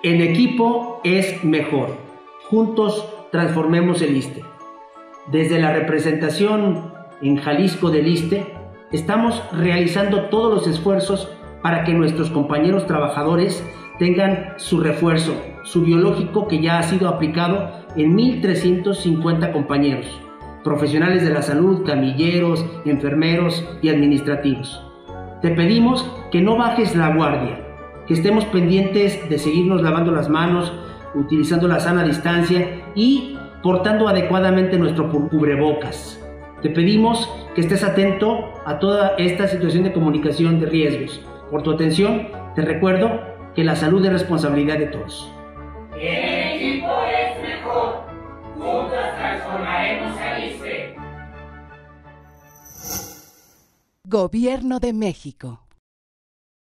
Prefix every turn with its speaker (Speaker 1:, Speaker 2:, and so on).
Speaker 1: En equipo es mejor. Juntos transformemos el ISSSTE. Desde la representación en Jalisco del ISSSTE, estamos realizando todos los esfuerzos para que nuestros compañeros trabajadores tengan su refuerzo, su biológico, que ya ha sido aplicado en 1,350 compañeros, profesionales de la salud, camilleros, enfermeros y administrativos. Te pedimos que no bajes la guardia, que estemos pendientes de seguirnos lavando las manos, utilizando la sana distancia y portando adecuadamente nuestro cubrebocas. Te pedimos que estés atento a toda esta situación de comunicación de riesgos. Por tu atención, te recuerdo que la salud es responsabilidad de todos.
Speaker 2: En equipo es mejor. Juntos transformaremos al ISSSTE.
Speaker 3: Gobierno de México.